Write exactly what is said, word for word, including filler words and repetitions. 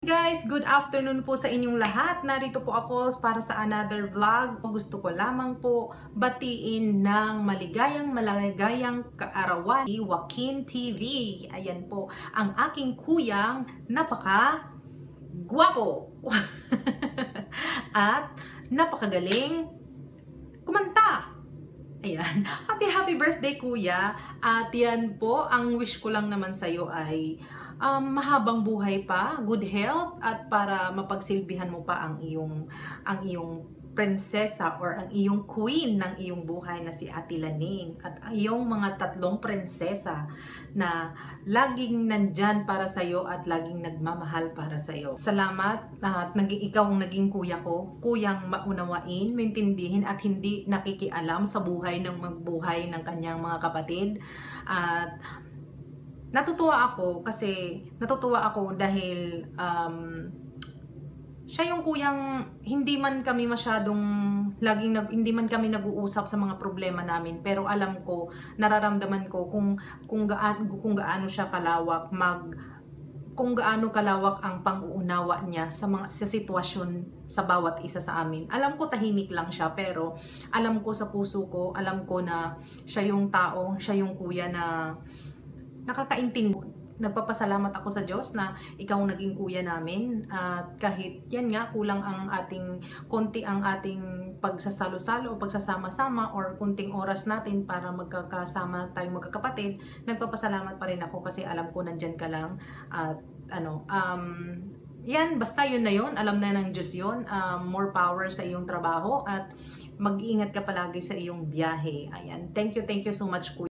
Guys, good afternoon po sa inyong lahat. Narito po ako para sa another vlog. Gusto ko lamang po batiin ng maligayang maligayang kaarawan ni Joaquin T V. Ayan po, ang aking kuyang napaka guwapo at napakagaling kumanta. Ayan. Happy happy birthday kuya. At yan po, ang wish ko lang naman sa'yo ay um, mahabang buhay pa, good health, at para mapagsilbihan mo pa ang iyong ang iyong prinsesa or ang iyong queen ng iyong buhay na si Ate Laning at iyong mga tatlong prinsesa na laging nandyan para sa iyo at laging nagmamahal para sa iyo. Salamat at naging ikaw ang naging kuya ko, kuyang maunawain, maintindihin at hindi nakikialam sa buhay ng magbuhay ng kanyang mga kapatid. At natutuwa ako kasi natutuwa ako dahil um, siya yung kuyang hindi man kami masyadong laging nag, hindi man kami nag-uusap sa mga problema namin, pero alam ko, nararamdaman ko kung kung gaano kung gaano siya kalawak mag kung gaano kalawak ang pang-uunawa niya sa mga sa sitwasyon sa bawat isa sa amin. Alam ko tahimik lang siya, pero alam ko sa puso ko, alam ko na siya yung tao, siya yung kuya na nakakaintindi. Nagpapasalamat ako sa Diyos na ikaw ang naging kuya namin, at kahit yan nga kulang ang ating konti ang ating pagsasalo-salo o pagsasama-sama or kunting oras natin para magkakasama tayong magkakapatid, nagpapasalamat pa rin ako kasi alam ko nandyan ka lang. At ano um yan, basta yun na yun, alam na ng Diyos yun. Um, more power sa iyong trabaho at mag-iingat ka palagi sa iyong biyahe. Ayan, thank you thank you so much kuya.